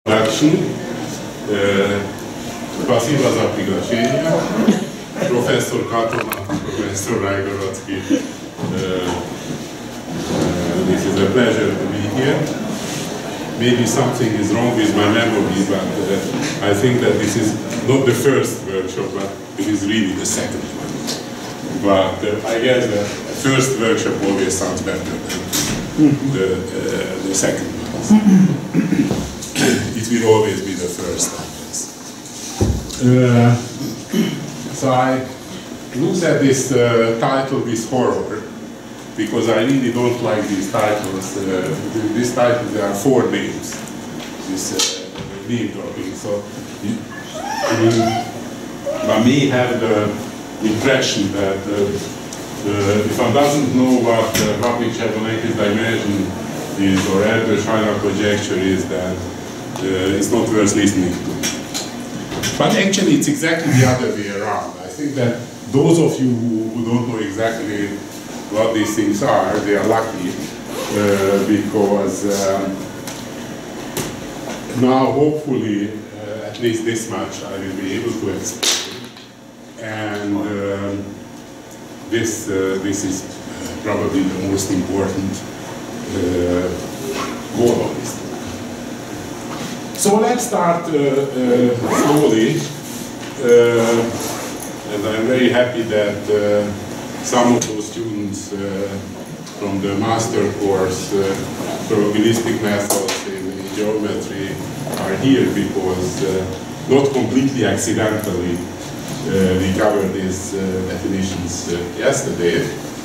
Спасибо за приглашение. Профессор Katona, Professor Raigorodski. This is a pleasure to be here. Maybe something is wrong with my memory, but I think that this is not the first workshop, but it is really the second one. But I guess the first workshop always sounds better than the second one. It will always be the first, I guess. So I looked at this title with horror, because I really don't like these titles. This title, there are 4 names. This name dropping. So one may have the impression that if one doesn't know what Vapnik-Chervonenkis dimension is or Erdős-Hajnal conjecture is, then it's not worth listening to. But actually, it's exactly the other way around. I think that those of you who don't know exactly what these things are, they are lucky, because now, hopefully, at least this much I will be able to explain. And this is probably the most important goal of this. So let's start slowly, and I'm very happy that some of those students from the master course, probabilistic methods in geometry, are here because not completely accidentally we covered these definitions yesterday.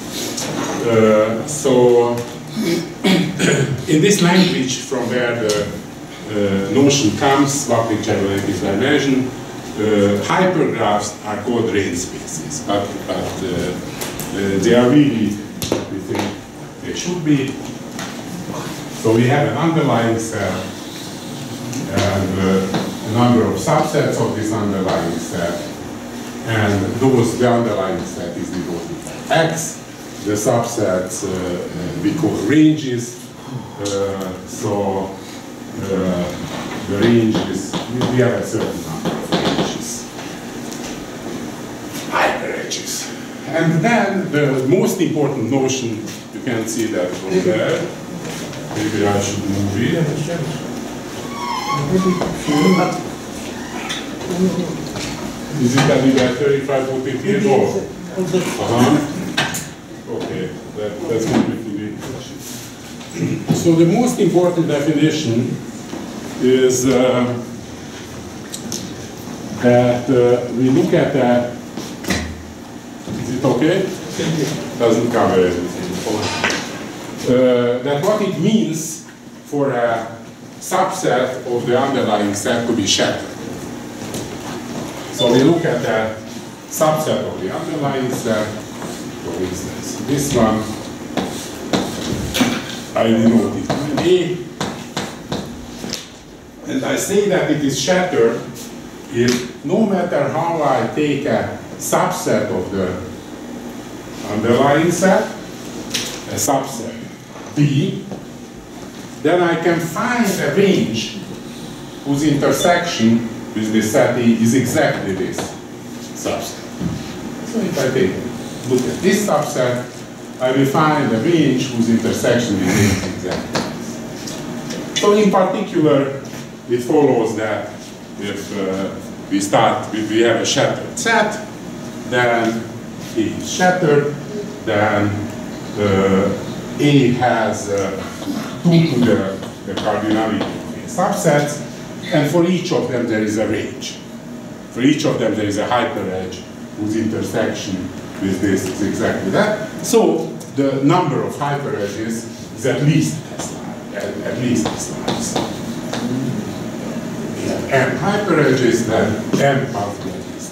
So in this language from where the notion comes, Vapnik-Chervonenkis dimension, hypergraphs are called range spaces, but they are really what we think they should be. So we have an underlying set and a number of subsets of this underlying set, and the underlying set is denoted by X. The subsets we call ranges. So the range is, we have a certain number of ranges, hyperedges. And then the most important notion, you can see that from there. Maybe I should move it. Is it any better if I put it here? No. Okay, that's completely. So the most important definition is that we look at that. Is it okay? Doesn't cover everything. That what it means for a subset of the underlying set to be shattered. So we look at that subset of the underlying set. For instance, this one, I denote it by A, and I say that it is shattered if no matter how I take a subset of the underlying set, a subset B, then I can find a range whose intersection with this set E is exactly this subset. So if I look at this subset, I will find a range whose intersection is exactly this. So in particular, it follows that if we have a shattered set, then E is shattered, then A has 2 to the cardinality of its subsets, and for each of them there is a range. For each of them there is a hyperedge whose intersection with this is exactly that. So the number of hyperedges is at least as large. We have n hyperedges, then n multiples.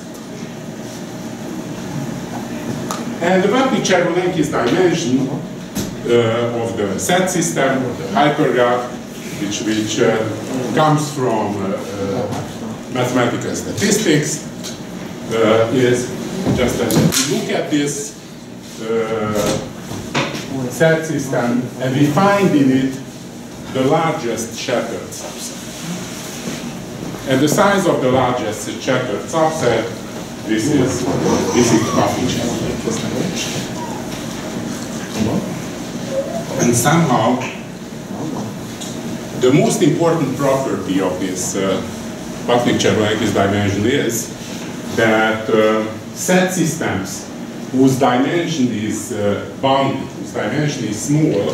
And the Vapnik-Chervonenkis dimension of the set system, of the hypergraph, which comes from mathematical statistics, is just that we look at this set system and we find in it the largest shattered subset. And the size of the largest shattered subset, this is Buffy-Chapman. And somehow, the most important property of this Buffy-Chapman dimension is that set systems whose dimension is bounded, whose dimension is small,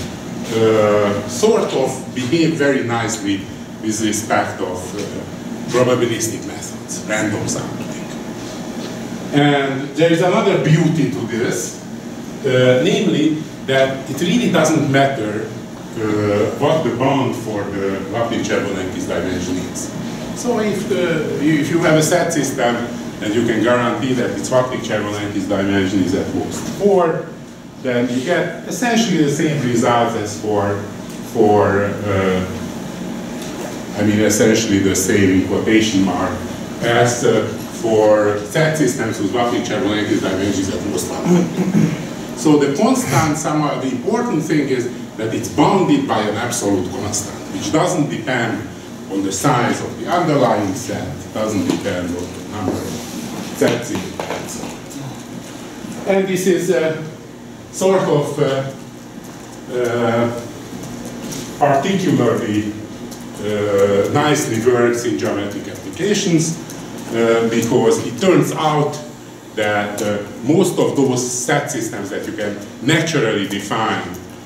sort of behave very nicely with respect of probabilistic methods, random sampling. And there is another beauty to this, namely that it really doesn't matter what the bound for the Lapin-Chervonenkis dimension is. So if you have a set system and you can guarantee that its Lapin-Chervonenkis dimension is at most 4, then you get essentially the same results as essentially the same in quotation mark as for set systems whose Lapin-Chervonenkis dimension is at most 100. So the constant, somehow, the important thing is that it's bounded by an absolute constant, which doesn't depend on the size of the underlying set, doesn't depend on the number of sets in it, and so on. And this is sort of particularly nicely works in geometric applications because it turns out that most of those set systems that you can naturally define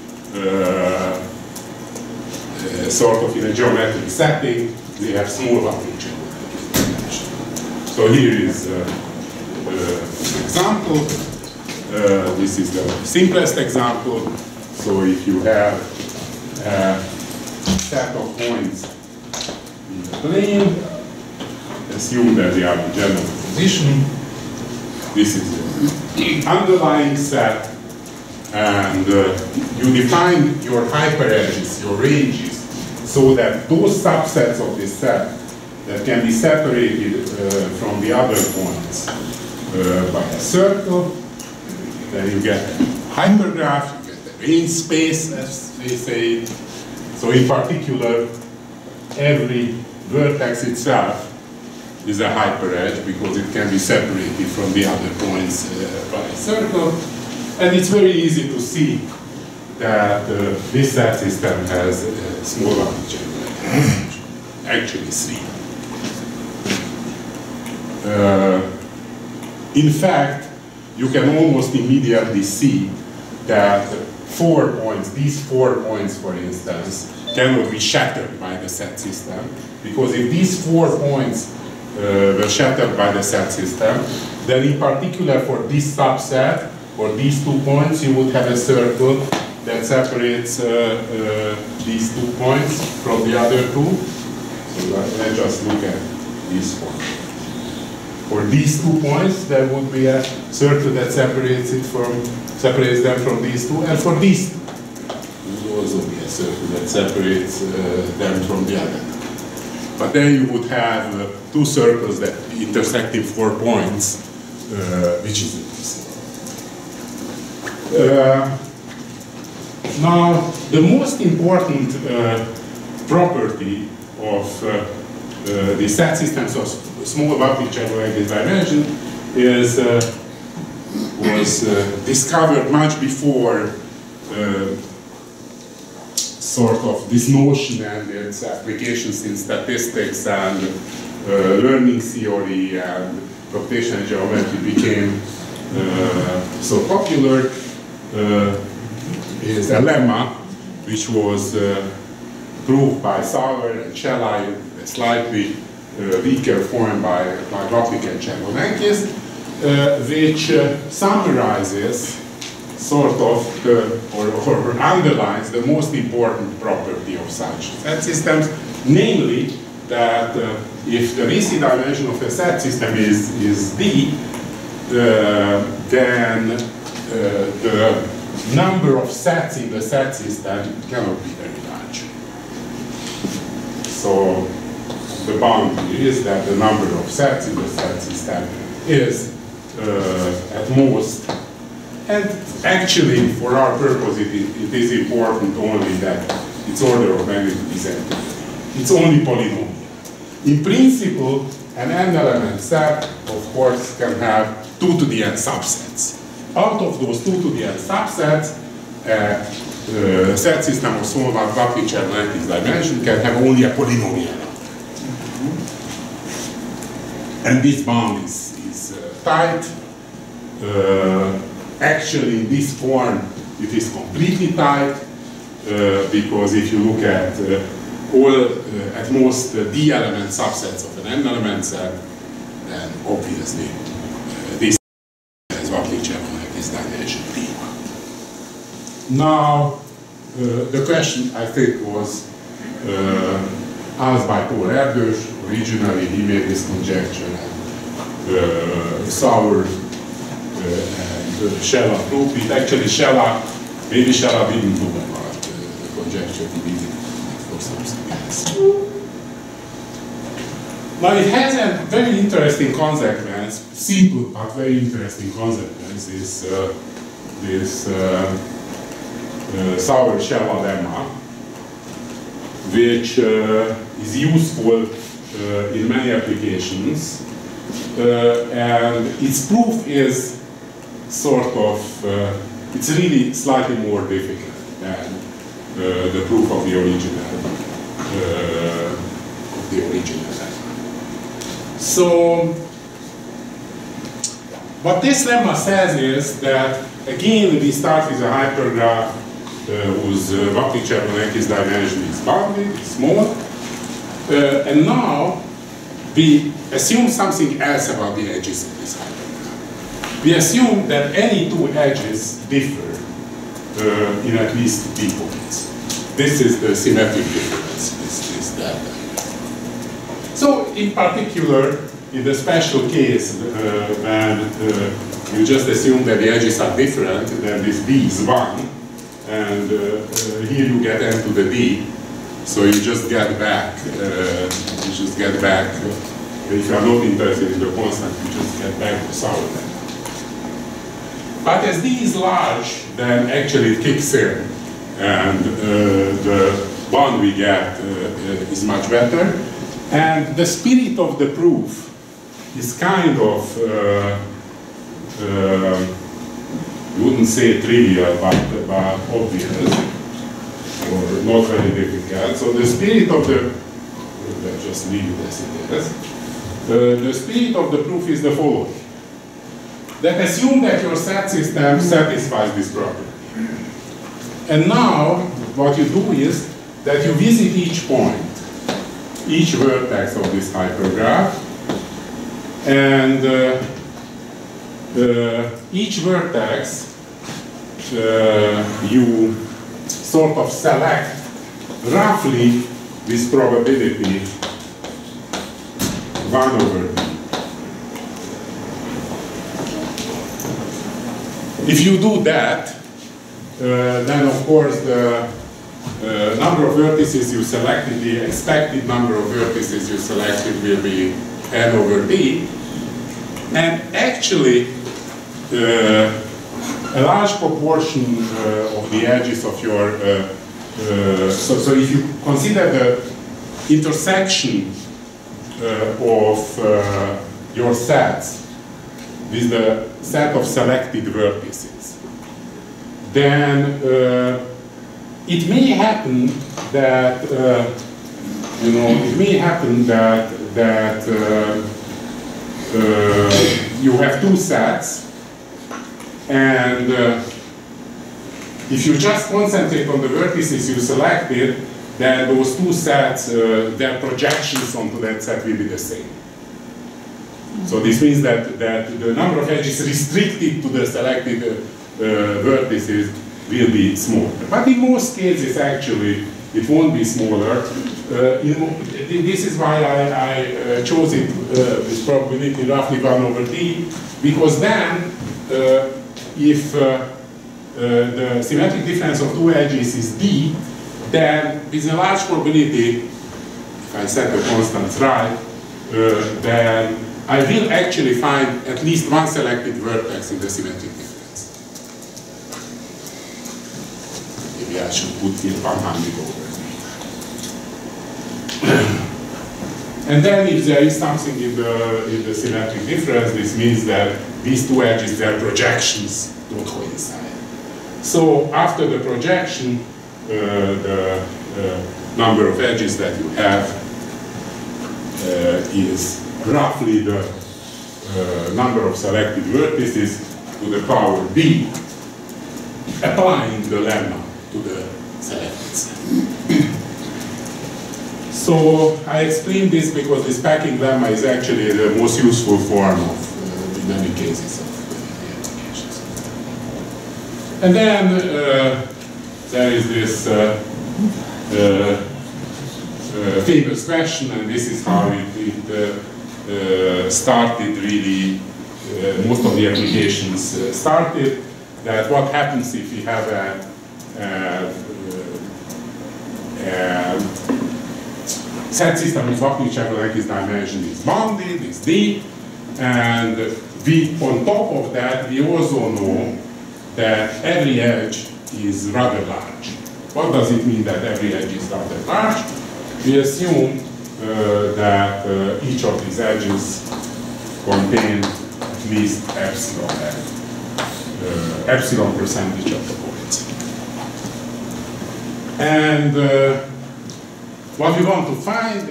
sort of in a geometric setting, they have small Lapin-Chervonenkis. So here is an example. This is the simplest example. So if you have a set of points in the plane, assume that they are in general position. This is the underlying set, and you define your hyperedges, your ranges, so that those subsets of this set that can be separated from the other points by a circle. Then you get a hypergraph, you get the range space, as they say. So in particular, every vertex itself is a hyperedge because it can be separated from the other points by a circle. And it's very easy to see that this set system has a small Lapin-Chervonenkis, actually 3. In fact, you can almost immediately see that 4 points, these 4 points, for instance, cannot be shattered by the set system, because if these 4 points were shattered by the set system, then in particular for this subset, for these 2 points, you would have a circle that separates these 2 points from the other 2. So let's just look at these ones. For these 2 points, there would be a circle that separates them from these 2, and for these 2, there would also be a circle that separates them from the other. But then you would have 2 circles that intersect in 4 points, which is interesting. Now, the most important property of the set systems of small Lapin-Chervonenkis dimension was discovered much before sort of this notion and its applications in statistics and learning theory and computational geometry became so popular. Is a lemma which was proved by Sauer and Celai, a slightly weaker form by Lapin and Chervonenkis, which summarizes sort of or underlines the most important property of such set systems, namely that if the VC dimension of a set system is D, then the number of sets in the set system cannot be very large. So the boundary is that the number of sets in the set system is at most, and actually for our purpose it is important only that its order of magnitude is empty. It's only polynomial. In principle, an n-element set, of course, can have 2 to the n subsets. Out of those 2 to the n subsets, a set system of small Vatrich-Chernantes dimension can have only a polynomial. And this bound is tight. Actually, in this form, it is completely tight, because if you look at at most d-element subsets of an n-element set, then obviously this has Vatrich-Chernantes dimension p. Now, the question, I think, was asked by Paul Erdős. Originally, he made this conjecture, and Sauer and Shelah proved it. Actually, maybe Shelah didn't know about the conjecture, he did it for something else. Now, it has a very interesting consequence, simple but very interesting consequence, is this Sauer-Shelah lemma, which is useful in many applications, and its proof is sort of, it's really slightly more difficult than the proof of the original lemma. So, what this lemma says is that, again, we start with a hypergraph whose Vatrich-Chernantes dimension is bounded, small, and now we assume something else about the edges of this hypergraph. We assume that any 2 edges differ in at least p points. This is the symmetric difference, is that. So, in particular, in the special case when you just assume that the edges are different, then this b is 1, and here you get n to the d, so you just get back, if you are not interested in the constant, you just get back the Sauer lemma. But as d is large, then actually it kicks in, and the one we get is much better. And the spirit of the proof is kind of, you wouldn't say trivial, but obvious, or not very difficult. So the spirit of the, let's just leave it as it is. The spirit of the proof is the following. That assume that your set system satisfies this property. And now, what you do is that you visit each point, each vertex of this hypergraph, and each vertex you sort of select roughly this probability 1 over p. If you do that, then of course the number of vertices you selected, the expected number of vertices you selected will be n over p. And actually, a large proportion of the edges of your, so if you consider the intersection of your sets with the set of selected vertices, then it may happen that, you have 2 sets, and if you just concentrate on the vertices you selected, then those 2 sets, their projections onto that set will be the same. So this means that the number of edges restricted to the selected vertices will be smaller. But in most cases, actually, it won't be smaller. This is why I chose it with probability roughly 1 over d, because then, if the symmetric difference of 2 edges is d, then with a large probability, if I set the constants right, then I will actually find at least 1 selected vertex in the symmetric difference. Maybe I should put here 100 over. And then if there is something in the symmetric difference, this means that these two edges, their projections don't coincide. So after the projection, the number of edges that you have is roughly the number of selected vertices to the power b, applying the lemma to the selected set. So I explain this because this packing lemma is actually the most useful form of, in many cases, of the applications. And then there is this famous question, and this is how it started really, most of the applications started, that what happens if you have a set system with Vapnik-Chapman-Eckes dimension is bounded, is D, and on top of that we also know that every edge is rather large. What does it mean that every edge is rather large? We assume that each of these edges contain at least epsilon epsilon percentage of the points. And what we want to find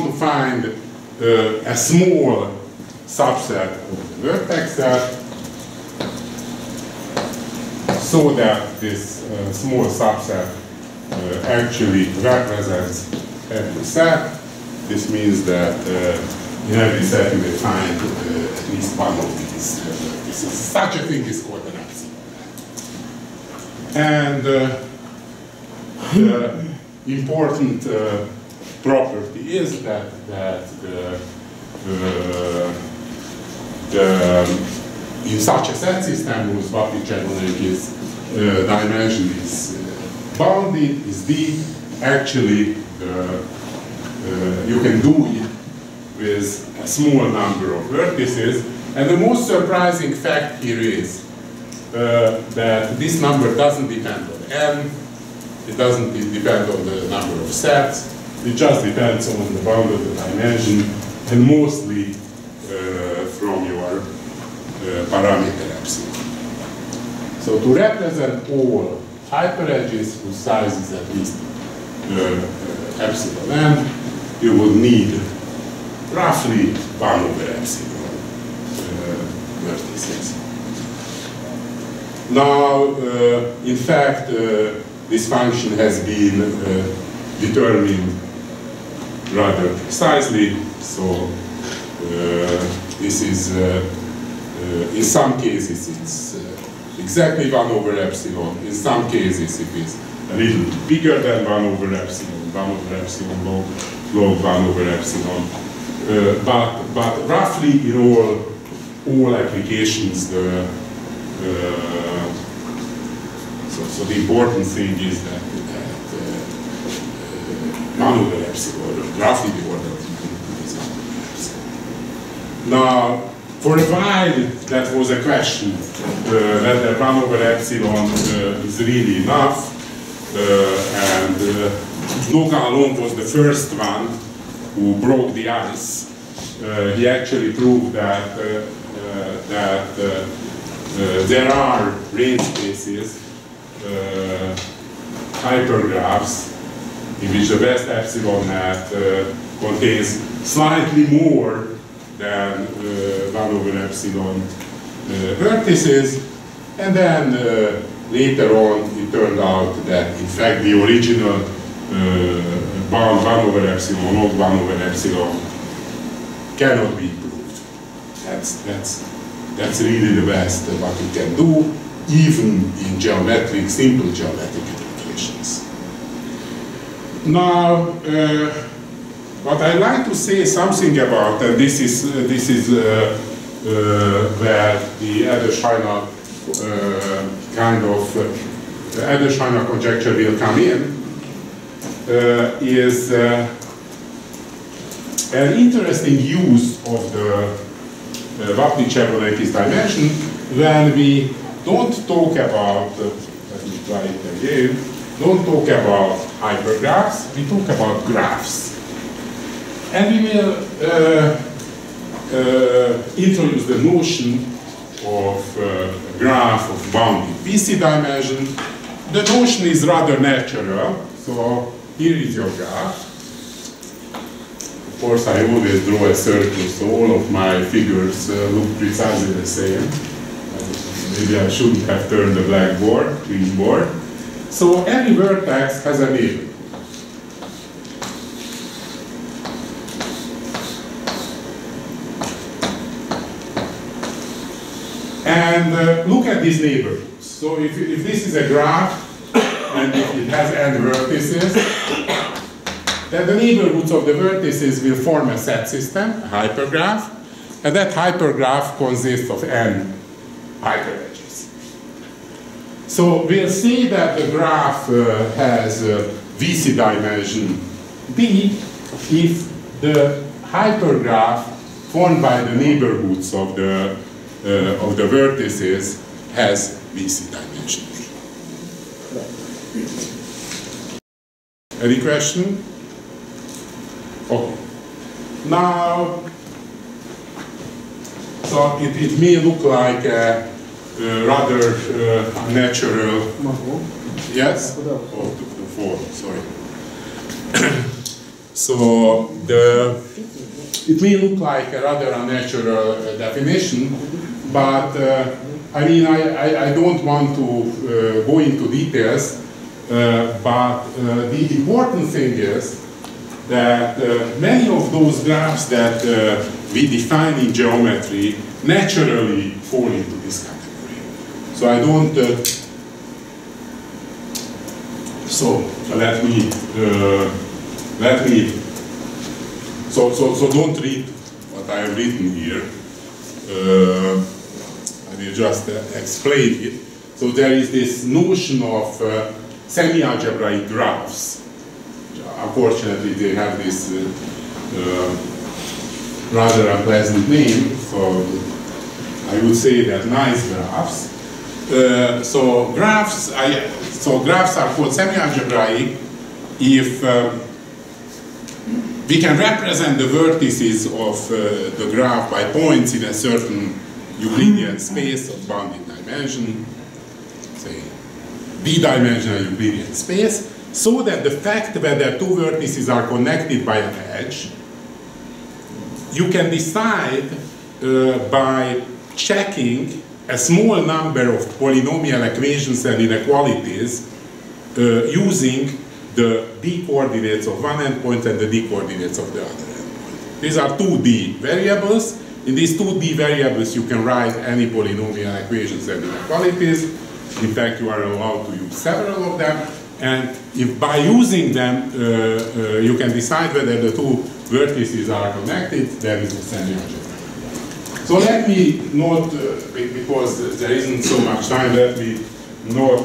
a small subset of the vertex set, so that this small subset actually represents every set. This means that in every set you will find at least one of these vertices. Such a thing is called an epsilon. And the important property is that in such a set system whose Vapnik-Chapman-Eckes dimension is bounded, is D, actually you can do it with a small number of vertices. And the most surprising fact here is that this number doesn't depend on n, it doesn't depend on the number of sets, it just depends on the bound of the dimension, and mostly from your parameter epsilon. So to represent all hyperedges whose size is at least epsilon n, you would need roughly 1 over epsilon vertices. Now, in fact, this function has been determined rather precisely. So this is, in some cases, it's exactly 1 over epsilon. In some cases, it is a little bigger than 1 over epsilon, 1 over epsilon log 1 over epsilon. But roughly in all applications, so the important thing is that 1 over epsilon, roughly the order of magnitude is 1 over epsilon. Now, for a while, that was a question whether 1 over epsilon is really enough, and Logan Long was the first one who broke the ice. He actually proved that there are range spaces, hypergraphs, in which the best epsilon hat contains slightly more than 1 over epsilon vertices, and then later on it turned out that in fact the original bound 1 over epsilon, not 1 over epsilon, cannot be proved. That's really the best what we can do, even in simple geometric applications. Now, what I'd like to say something about, and this is where the Edersheiner Edersheiner conjecture will come in, is an interesting use of the Vapnik-Chapman-Eckes dimension when we don't talk about, let me try it again, don't talk about hypergraphs, we talk about graphs. And we will introduce the notion of a graph of bounded VC dimension. The notion is rather natural, so here is your graph. Of course, I always draw a circle, so all of my figures look precisely the same. Maybe I shouldn't have turned the blackboard, green board. So every vertex has a neighbor. And look at these neighborhoods. So if this is a graph, and if it has n vertices, then the neighborhoods of the vertices will form a set system, a hypergraph, and that hypergraph consists of n hyperedges. So we'll see that the graph has VC dimension B if the hypergraph formed by the neighborhoods of the vertices has VC dimension B. Any question? Okay. Now, so it may look like a rather unnatural. Yes? Oh, the 4, sorry. So it may look like a rather unnatural definition, but I mean, I don't want to go into details, but the important thing is that many of those graphs that we define in geometry naturally fall into this category. So I don't, so don't read what I have written here. I will just explain it. So there is this notion of semi-algebraic graphs. Unfortunately, they have this rather unpleasant name, so I would say that nice graphs. So graphs are called semi-algebraic if we can represent the vertices of the graph by points in a certain Euclidean space of bounded dimension, say d-dimensional Euclidean space, so that the fact whether two vertices are connected by an edge, you can decide by checking a small number of polynomial equations and inequalities using the d coordinates of one endpoint and the d coordinates of the other endpoint. These are 2D variables. In these 2D variables, you can write any polynomial equations and inequalities. In fact, you are allowed to use several of them. And if by using them, you can decide whether the two vertices are connected, there is a semi-algebra. So let me note, because there isn't so much time, let me not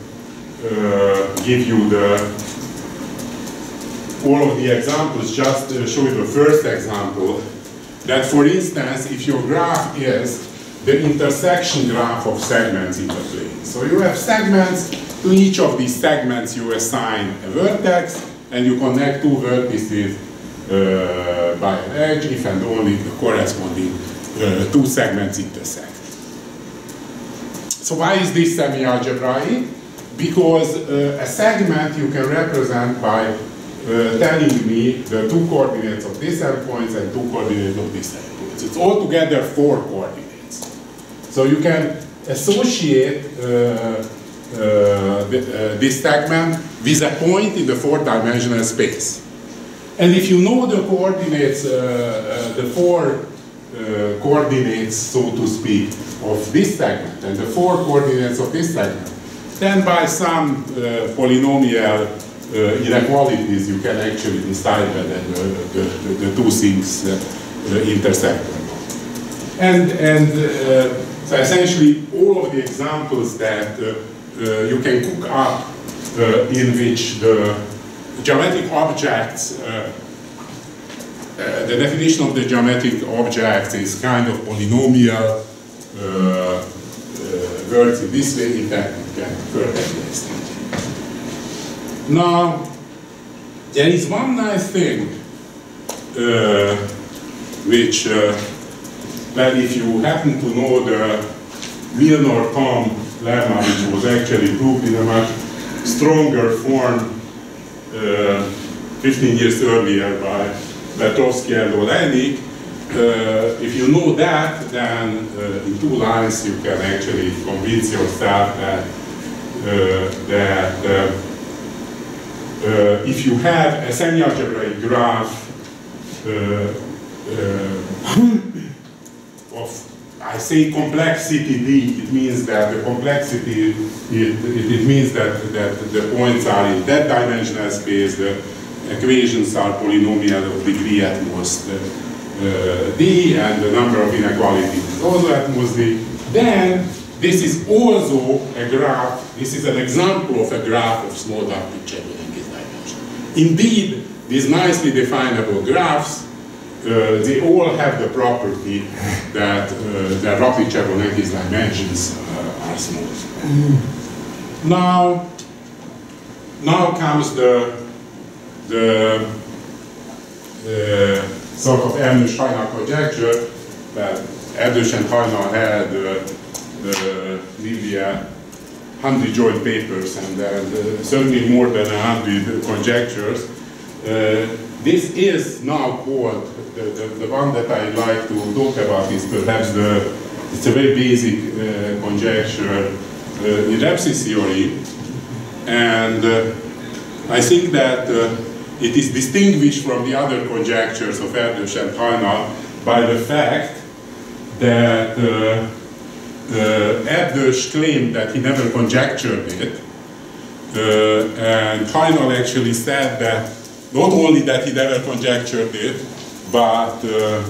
give you all of the examples, just show you the first example. That, for instance, if your graph is the intersection graph of segments in the plane. So you have segments, to each of these segments you assign a vertex, and you connect two vertices by an edge if and only the corresponding two segments intersect. So why is this semi-algebraic? Because a segment you can represent by telling me the two coordinates of this endpoints and two coordinates of this endpoints. It's altogether 4 coordinates. So you can associate this segment with a point in the 4-dimensional space. And if you know the coordinates, the 4 coordinates, so to speak, of this segment and the 4 coordinates of this segment, then by some polynomial inequalities you can actually decide whether the two things intersect or not. And so essentially all of the examples that you can cook up in which the geometric objects, the definition of the geometric objects is kind of polynomial, works in this way, in fact it can perfectly extend. Now, there is one nice thing which, well, if you happen to know the Milnor-Thom lemma, which was actually proved in a much stronger form 15 years earlier by Petrovsky and Olenik, if you know that, then in 2 lines you can actually convince yourself that if you have a semi-algebraic graph of, I say complexity D, it means that the complexity, it means that the points are in that dimensional space, the equations are polynomial of degree at most D, and the number of inequalities is also at most D. Then this is also a graph, this is an example of a graph of small Raphnichenko in this dimension. Indeed, these nicely definable graphs, they all have the property that the Raphnichenko in these dimensions are small. Now comes the sort of Erdős-Hajnal conjecture that Erdős and Hajnal had nearly 100 joint papers and certainly more than 100 conjectures. This is now called, the one that I'd like to talk about is perhaps it's a very basic conjecture in Repsis theory, and I think that it is distinguished from the other conjectures of Erdős and Hajnal by the fact that Erdős claimed that he never conjectured it, and Hajnal actually said that not only that he never conjectured it, but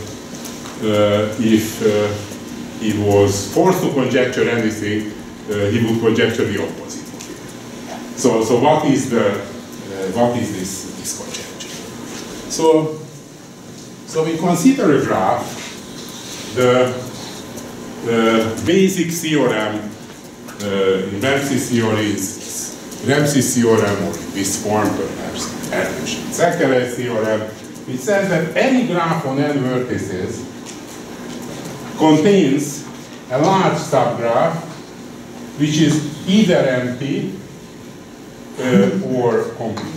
if he was forced to conjecture anything, he would conjecture the opposite of it. So what is this conjecture? So we consider a graph. The basic theorem in Repsis theory is Repsis theorem, or in this form perhaps Erdős-Zechariah theorem, which says that any graph on n vertices contains a large subgraph which is either empty or complete.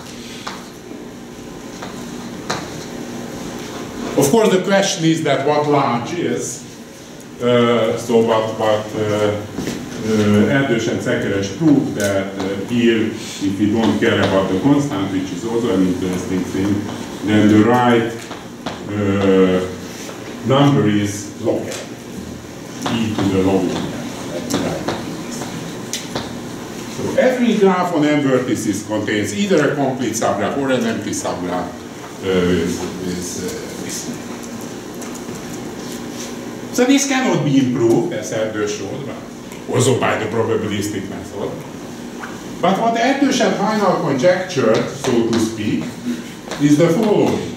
Of course, the question is that what large is. So what Erdős and Zechariah proved that here, if we don't care about the constant, which is also an interesting thing, then the right number is log n, e to the log n. So every graph on n vertices contains either a complete subgraph or an empty subgraph with this. So this cannot be improved, as Erdős showed, also by the probabilistic method. But what Erdős and Hajnal conjectured, so to speak, is the following.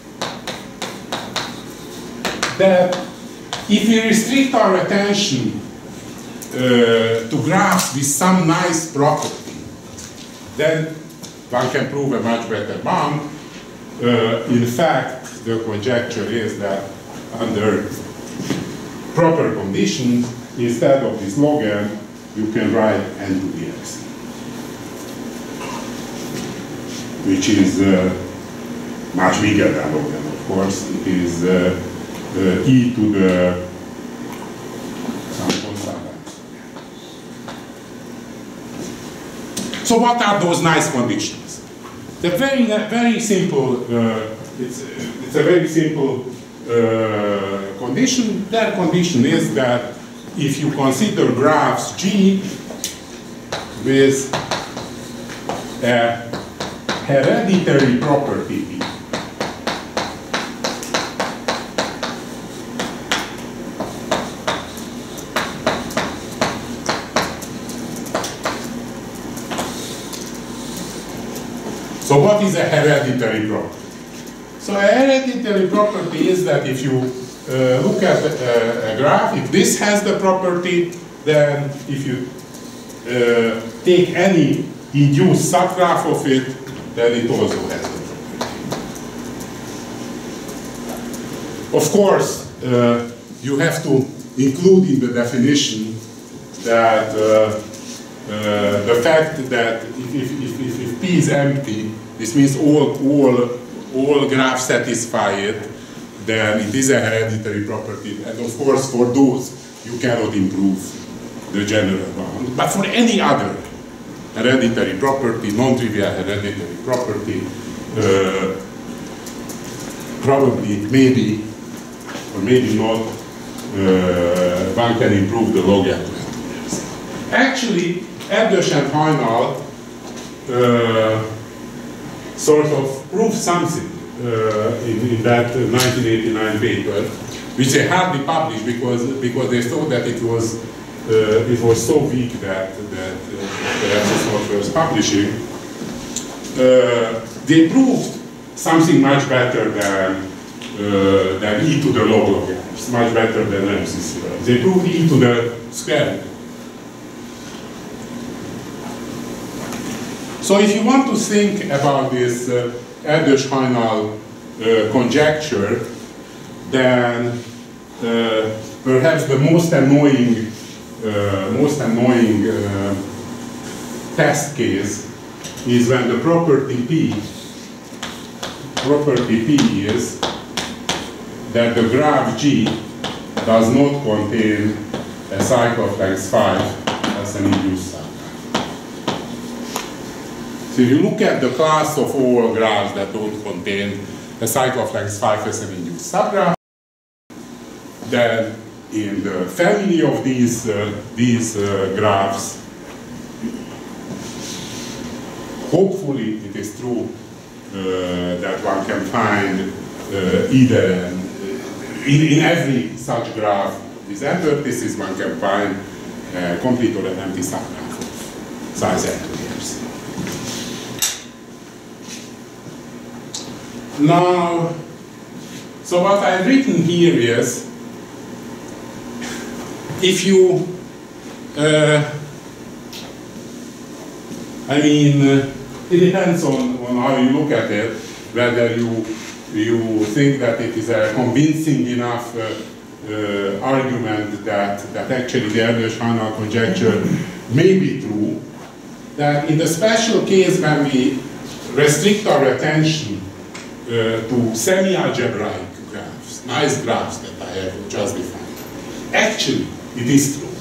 That if we restrict our attention to graphs with some nice property, then one can prove a much better bound. In fact, the conjecture is that under proper conditions, instead of this log n, you can write n to the x, which is much bigger than log n, of course. It is e to the some constant. So what are those nice conditions? They're very simple. It's a very simple condition. Their condition is that if you consider graphs G with a hereditary property P, so what is a hereditary property? So a hereditary property is that if you look at a graph, if this has the property, then if you take any induced subgraph of it, then it also has the property. Of course, you have to include in the definition that the fact that if P is empty, this means all graphs satisfy it, then it is a hereditary property. And of course, for those, you cannot improve the general bound. But for any other hereditary property, non-trivial hereditary property, probably, maybe, or maybe not, one can improve the log N to N2. Actually, Erdős and Hajnal sort of proved something in that 1989 paper, which they hardly published because they thought that it was so weak that perhaps it's not worth publishing. They proved something much better than e to the log n, much better than Ramsey's theorem. They proved e to the square root. So if you want to think about this Erdős-Hajnal conjecture, then perhaps the most annoying test case is when the property P is that the graph G does not contain a cycle of length 5 as an induced subgraph. So if you look at the class of all graphs that don't contain a cycle of length 5 as an induced subgraph, then in the family of these graphs, hopefully it is true that one can find either in every such graph with n vertices, one can find a complete or an empty subgraph of size n to the epsilon. Now, so what I've written here is, if you, it depends on how you look at it, whether you think that it is a convincing enough argument that actually the Erdős-Hajnal conjecture may be true, that in the special case when we restrict our attention to semi-algebraic graphs, nice graphs that I have just defined, actually it is true.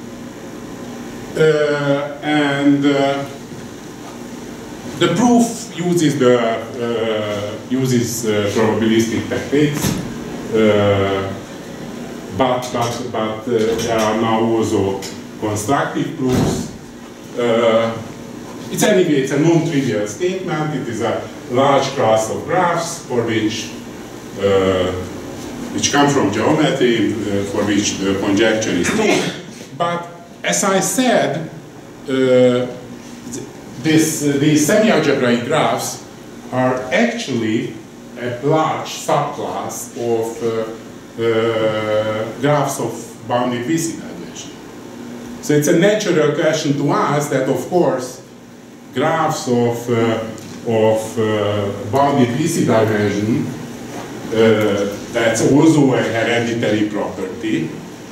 The proof uses probabilistic techniques, but there are now also constructive proofs. It's a non-trivial statement. It is a large class of graphs for which come from geometry, for which the conjecture is true. But as I said, these semi-algebraic graphs are actually a large subclass of graphs of bounded VC dimension. So it's a natural question to ask that, of course, graphs of bounded VC dimension, that's also a hereditary property.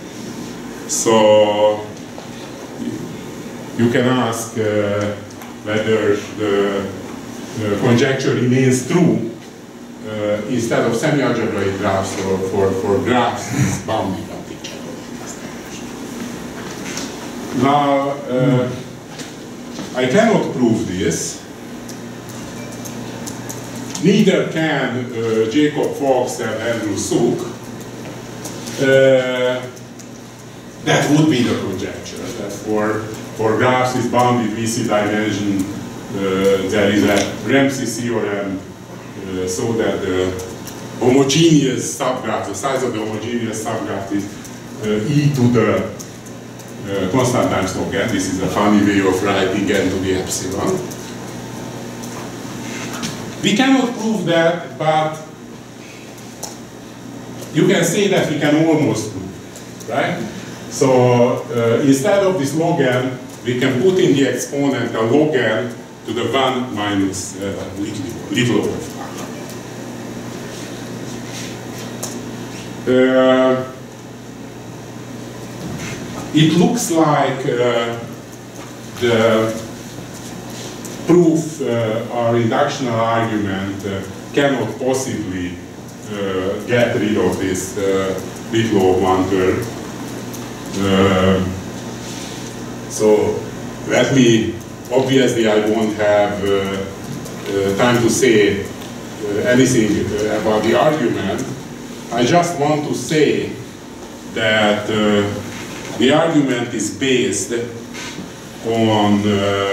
So you can ask whether the conjecture remains true instead of semi-algebraic graphs or for graphs bounded on each other. Now, I cannot prove this. Neither can Jacob Fox and Andrew Sook. That would be the conjecture, that for graphs with bounded VC dimension, there is a Ramsey theorem so that the homogeneous subgraph, the size of the homogeneous subgraph is e to the constant times log n. This is a funny way of writing n to the epsilon. We cannot prove that, but you can say that we can almost prove, right? So instead of this log n, we can put in the exponent a log n to the 1 minus little over 1. It looks like the proof or inductional argument cannot possibly get rid of this bit law of one term. So let me, obviously I won't have time to say anything about the argument. I just want to say that the argument is based on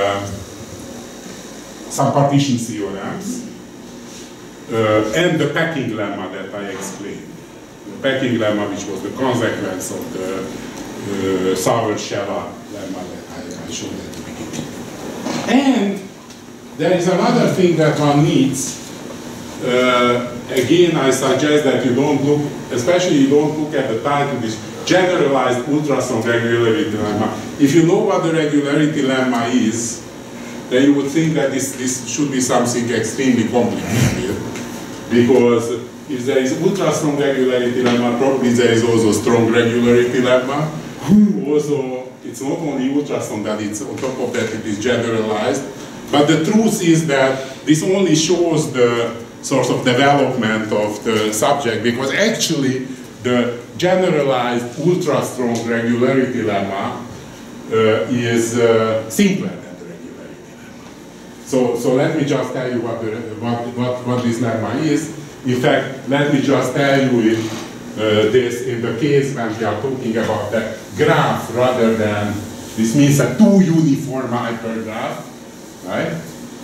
some partition theorems and the packing lemma that I explained. The packing lemma, which was the consequence of the Sauer-Shelah lemma that I showed at the beginning. And there is another thing that one needs. Again, I suggest that you don't look, especially you don't look at the title, this generalized ultrasound regularity lemma. If you know what the regularity lemma is, then you would think that this should be something extremely complicated. Because if there is ultrastrong regularity lemma, probably there is also strong regularity lemma. Also, it's not only ultrasound, that it's on top of that it is generalized. But the truth is that this only shows the sort of development of the subject, because actually the generalized ultra-strong regularity lemma is simpler than the regularity lemma. So let me just tell you what this lemma is. In fact, let me just tell you this in the case when we are talking about the graph rather than, this means a two uniform hypergraph, right?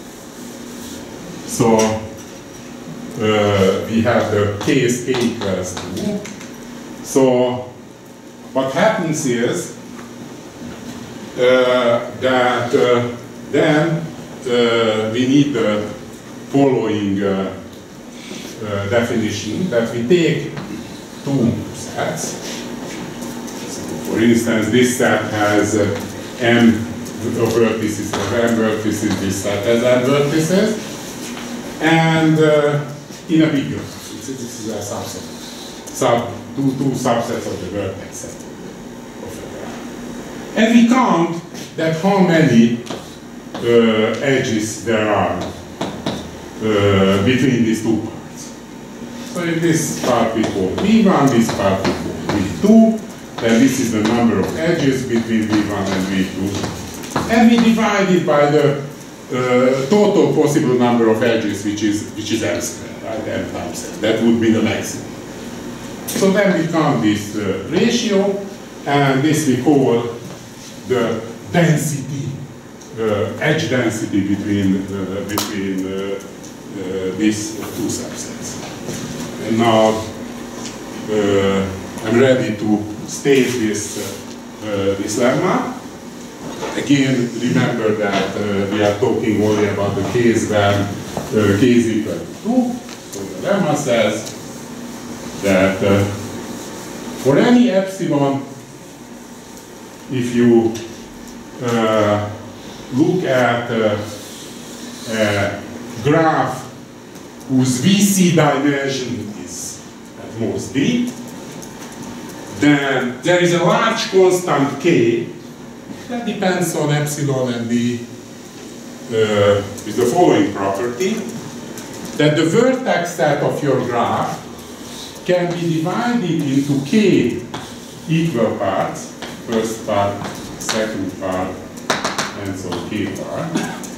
So we have the case k equals 2. So what happens is that then we need the following definition, that we take two sets. So for instance, this set has m vertices of m vertices, this set has n vertices, and in a big graph. This is a subset. Two subsets of the vertex set of a graph. And we count that how many edges there are between these two parts. So if this part we call V1, this part we call V2, then this is the number of edges between V1 and V2. And we divide it by the total possible number of edges, which is m squared, right? M times n. That would be the maximum. So then we count this ratio, and this we call the density, edge density between these two subsets. And now I'm ready to state this lemma. Again, remember that we are talking only about the case when k is equal to 2. So the lemma says that for any epsilon, if you look at a graph whose VC dimension is at most d, then there is a large constant k that depends on epsilon and d with the following property, that the vertex set of your graph can be divided into k equal parts, first part, second part, and so k part.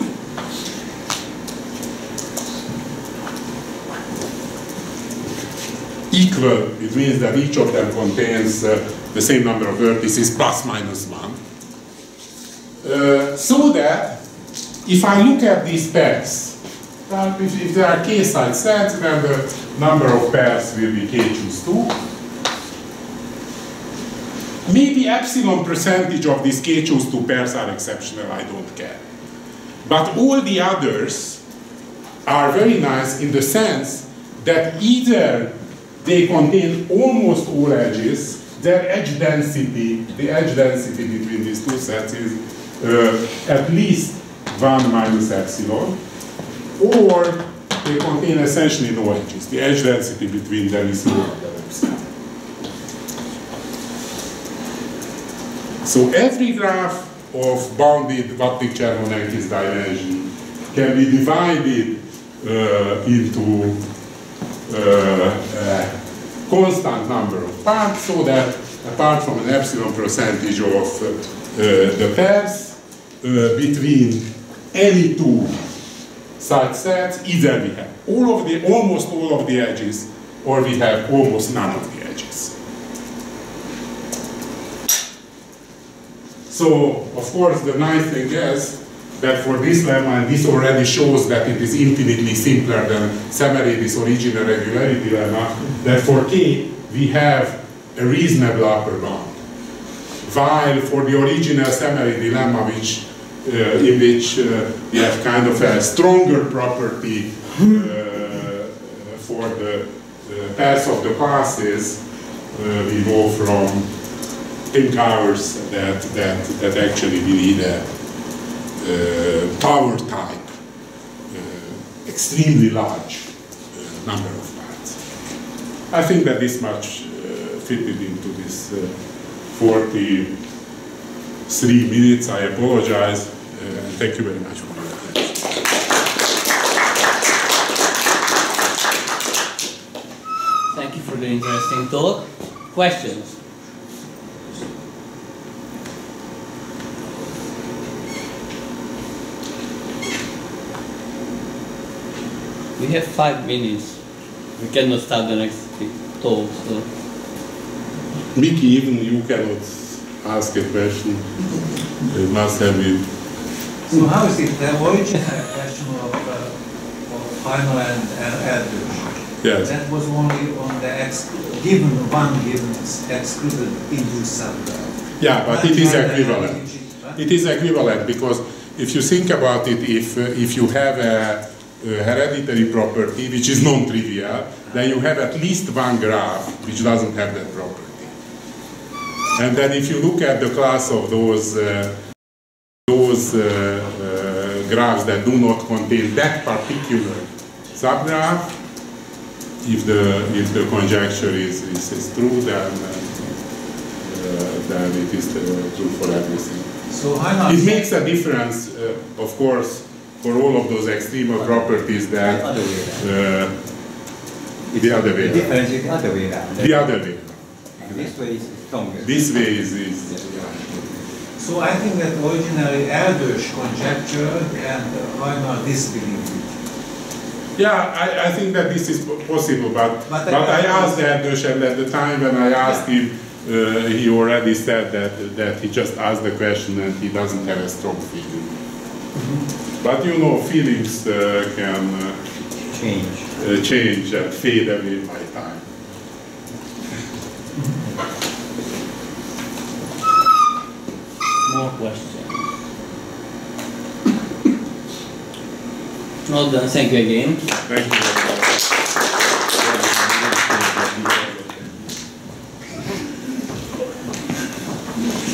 Equal, it means that each of them contains the same number of vertices plus minus 1. So that if I look at these pairs, if there are k-side sets, then the number of pairs will be k choose 2. Maybe epsilon percentage of these k choose 2 pairs are exceptional, I don't care. But all the others are very nice in the sense that either they contain almost all edges, their edge density, the edge density between these two sets is at least 1 minus epsilon, or they contain essentially no edges. The edge density between them is lower than epsilon. So every graph of bounded Wattig-Chervonenkis dimension can be divided into a constant number of parts, so that apart from an epsilon percentage of the pairs between any two such sets, either we have almost all of the edges, or we have almost none of the edges. So, of course, the nice thing is that for this lemma, and this already shows that it is infinitely simpler than Samaridis' original regularity lemma, that for K, we have a reasonable upper bound. While for the original Samaridi lemma, in which we have kind of a stronger property for the pairs of the classes, we go from N-covers that actually we need a power type, extremely large number of parts. I think that this much fitted into this 43 minutes. I apologize, and thank you very much for your attention. Thank you for the interesting talk. Questions? We have 5 minutes. We cannot start the next talk, so. Mickey, even you cannot ask a question. You must have it. So how is it the original question of final and Erdős? Yes. That was only on the given excluded induced subgraph. Yeah, but it is equivalent. It is equivalent because if you think about it, if you have a hereditary property which is non-trivial, then you have at least one graph which doesn't have that property. And then if you look at the class of those graphs that do not contain that particular subgraph, if the conjecture is true, then it is true for everything. So it makes a difference, of course, for all of those extremal properties that the other way. The difference is the other way around. The other way. This way is stronger. This way is So I think that originally Erdős conjectured and Reinhard disbelieved it. Yeah, I think that this is possible, but I asked Erdős, and at the time when I asked him, he already said that he just asked the question and he doesn't have a strong feeling. But you know, feelings can change and fade away by time. More questions? Well done, thank you again. Thank you very much.